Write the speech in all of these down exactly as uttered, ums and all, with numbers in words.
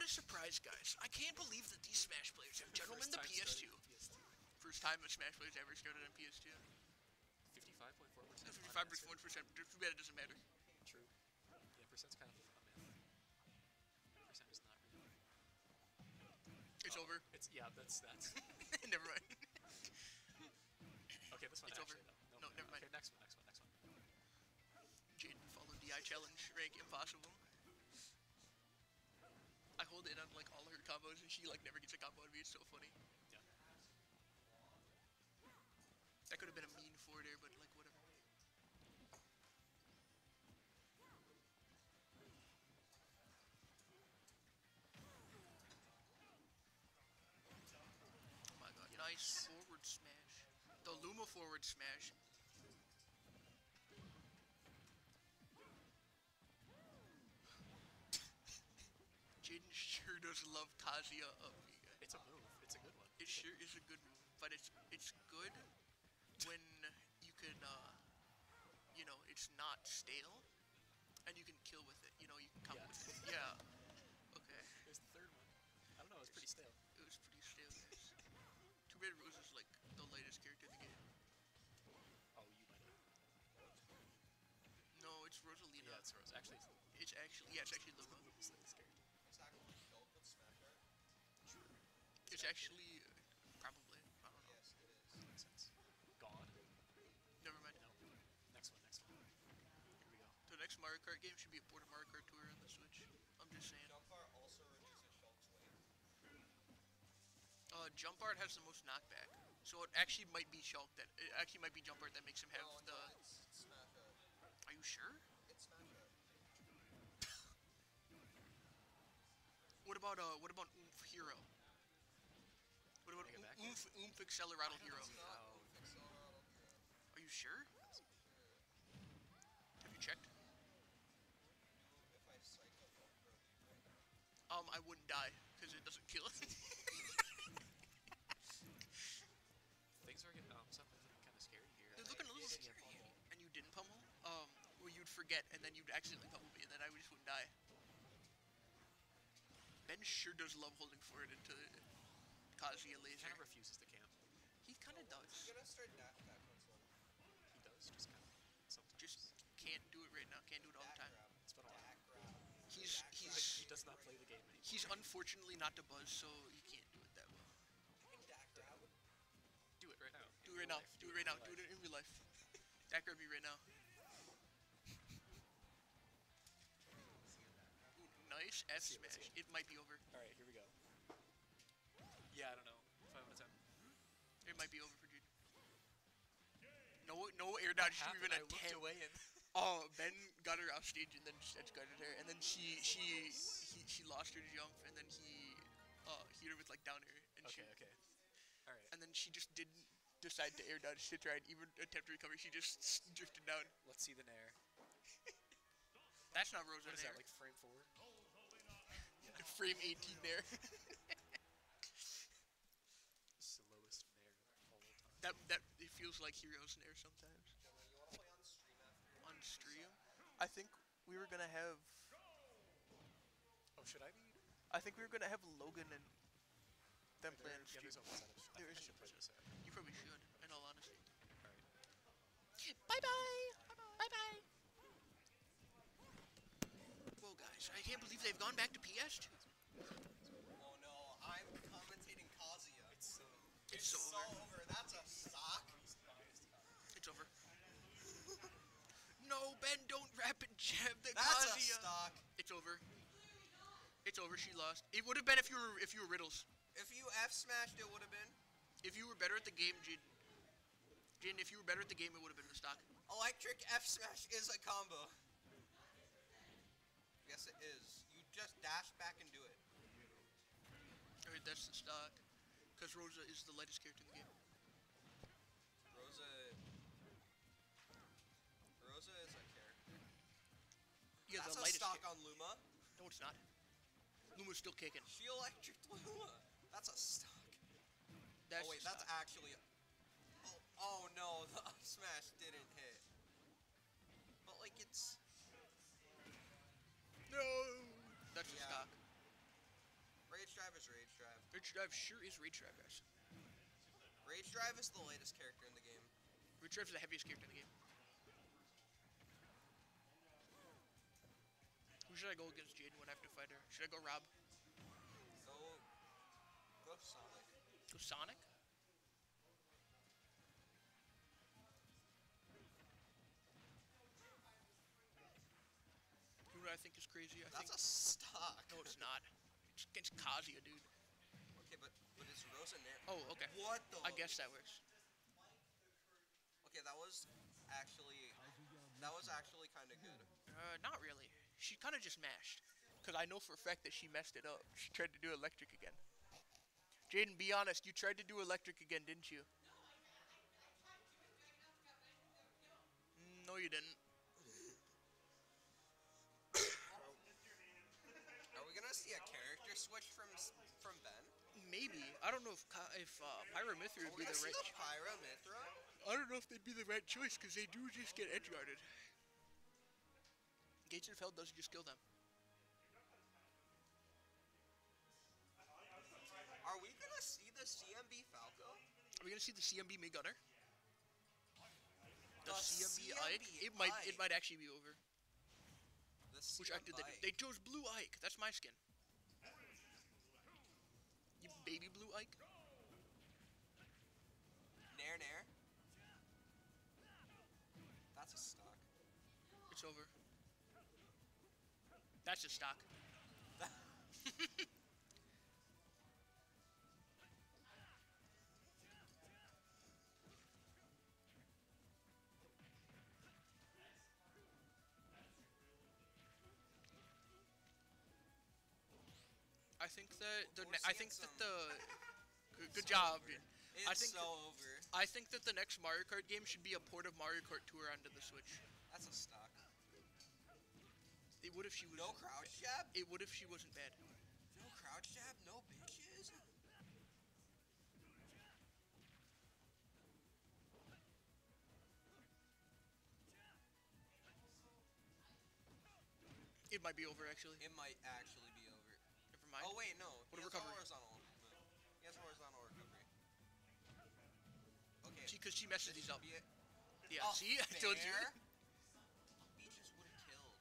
a surprise, guys. I can't believe that these Smash players have gentlemen First the time P S two. started on P S two. First time a Smash player's ever started on P S two. fifty-five point four percent. fifty-five percent. Too bad it doesn't matter. True. Yeah, percent's kind of a myth. Percent is not real. It's oh, over. It's yeah. That's that's. Never mind. Okay, this one It's actually. over. Though. No, never mind. Okay, next one. Next one. Next one. Jaden followed D I challenge rank impossible. I hold in on like all her combos and she like never gets a combo out of me. It's so funny. Yeah. That could have been a mean four there, but like whatever. Oh my god, nice forward smash. The Luma forward smash. Jaden sure does love Kazuya up me. It's a move. It's a good one. It sure is a good move, but it's it's good when you can, uh, you know, it's not stale, and you can kill with it. You know, you can come Yeah. with it. Yeah. Okay. There's the third one. I don't know. It was pretty stale. It was pretty stale, guys. Too bad Rose is like the latest character in the game. Oh, you might have. No, it's Rosalina. Yeah, it's Rose. Actually, it's It's actually yeah, it's actually Luma. Luma's latest character. It's actually built with Smash Art. True. It's actually uh, probably I don't know. Yes, it is. Makes sense. Gone. Never mind. No. Next one. Next one. Here we go. The next Mario Kart game should be a port of Mario Kart Tour on the Switch. I'm just saying. Jump bar also reduces Shulk's weight. Uh, Jump Art has the most knockback, so it actually might be Shulk that it actually might be Jump Art that makes him have No, the. no, it's Smash Art. Are you sure? It's Smash Art. What about uh? What about Oomph Hero? What about Take it back Oomph Oomph Accelerado Hero? It's not Oh. Oomph Accelerado Hero. Are you sure? Have you checked? If I psych up Ultra, Um, I wouldn't die because it doesn't kill it. Things are getting um, something kind of scary here. They're looking a little didn't scary. pummel. And you didn't pummel? Um, well, you'd forget, and then you'd accidentally pummel me, and then I just wouldn't die. Ben sure does love holding forward into Kazuya He laser. kind of refuses to camp. He kind of You're does. gonna start dash back console. He does, just kind of sometimes. Just can't do it right now. Can't do it all the time. It's been a while. Back grab. He's Back he's He does not play the game anymore. he's unfortunately not the Buzz, so you can't do it that well. You can dack grab. Do it right now. Do In it right real now. life. Do it right now. in Do real it in real life. That grab me right now. Ooh, nice F see it, let's smash. see It might be over. All right, here we go. Yeah, I don't know. Five out of ten. It might be over for Jude. No, no air dodge to Happened, even I a looked ten. away and Oh, Ben got her off stage and then edge guarded her, and then she she he, she lost her jump, and then he uh hit her with like down air, and she okay, okay. All right. and then she just didn't decide to air dodge to try and even attempt to recover. She just drifted down. Let's see the nair. That's not Rosa What is there. that, like frame forward? Frame eighteen there. Slowest nair of all time. that that it feels like Heroes Nair sometimes. Gentlemen, you wanna play on stream after? On stream, I think we were gonna have. Oh, should I be? I think we were gonna have Logan and them There- playing yeah, stream. there's a one-sided. I There think I is should a play this out. You probably should, in all honesty. All right. Bye bye. Bye bye. Whoa, guys! I can't believe they've gone back to P S two. Oh no, I'm commentating Kazuya. It's uh, It's, so so over. over. That's a sock. It's over. No, Ben, don't rapid jab the That's a Kazuya. stock. It's over. It's over. She lost. It would have been if you were if you were Riddles. If you F smashed, it would have been. If you were better at the game, Jin. Jin, if you were better at the game, it would have been the stock. Electric F smash is a combo. Yes, it is. You just dash back and do it. Alright, that's the stock. Because Rosa is the lightest character in the game. Rosa. Rosa is a character. Yeah, That's the a lightest stock char- on Luma. No, it's not. Luma's still kicking. She electric Luma. That's a stock. That's oh wait, the that's stock. actually. Oh, oh no, the up smash didn't hit. But like it's. No! That's the Yeah. stock. is Rage Drive? Rage Drive sure is Rage Drive, guys. Rage Drive is the latest character in the game. Rage Drive is the heaviest character in the game. Who should I go against Jaden when I have to fight her? Should I go Rob? Go, go Sonic. Go Sonic? You know what I think is crazy? I That's think a stock. no, it's not. It's against Kazuya, dude. Okay, but but it's Rosanero. Oh, okay. What the? I guess that works. Okay, that was actually that was actually kind of good. Uh, not really. She kind of just mashed. Because I know for a fact that she messed it up. She tried to do electric again. Jaden, be honest. You tried to do electric again, didn't you? Mm, No, you didn't. Are we gonna see a character switch from s- from Ben? Maybe. I don't know if Ka- if uh, Pyramithra Are would we be gonna the see right. the Pyra Mithra? I don't know if they'd be the right choice because they do just get edge guarded. Gates of Hell does just kill them. Are we gonna see the C M B Falco? Are we gonna see the C M B Mid Gunner? The The C M B C M B Ike? It might. It Ike. might actually be over. The Which C M Ike did they do? Ike. They chose Blue Ike. That's my skin. You baby Blue Ike. Nair Nair. That's a stock. It's over. That's a stock. I think that the We're ne- I seeing think that some- the good, good so job, over. dude. It's I think so over. I think that the next Mario Kart game should be a port of Mario Kart Tour onto the Switch. That's a stock. It would if she was No crouch jab. It would if she wasn't bad. No crouch jab. No bitches. It might be over actually. It might actually be over. Never mind. Oh wait, no. What a He has recovery. horizontal move. He has horizontal recovery. Okay. Because she, messes this these should up. be it. Yeah. Oh, See, I told you. fair. Beaches would have killed.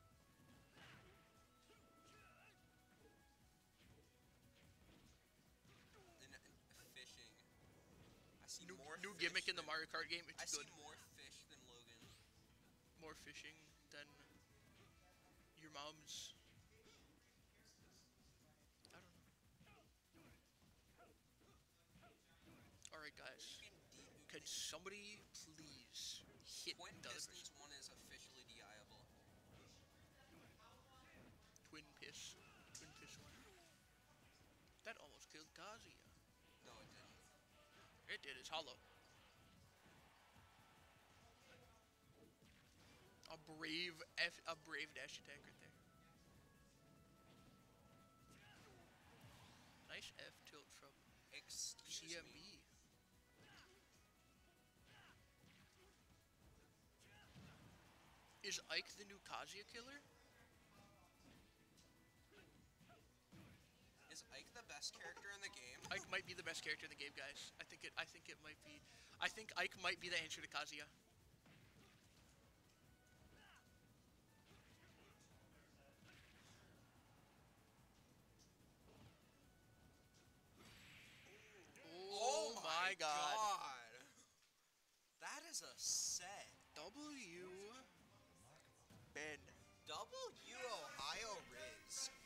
Then uh, fishing. I see New, more. new fish gimmick in the than- Mario Kart game. It's I good. see more fish than Logan. More fishing than your mom's. I don't know. All right, guys. You can de- Could somebody please hit Twin the other Pistons person? one is officially diable. Twin piss. Twin piss one. That almost killed Kazuya. No, it didn't. It did. It's hollow. A brave F, a brave dash attack right there. Nice F tilt from Excuse C M B. me. Is Ike the new Kazuya killer? Is Ike the best character in the game? Ike might be the best character in the game, guys. I think it. I think it might be. I think Ike might be the answer to Kazuya. Oh, my God. That is a set. W. Ben. W Ohio Riz.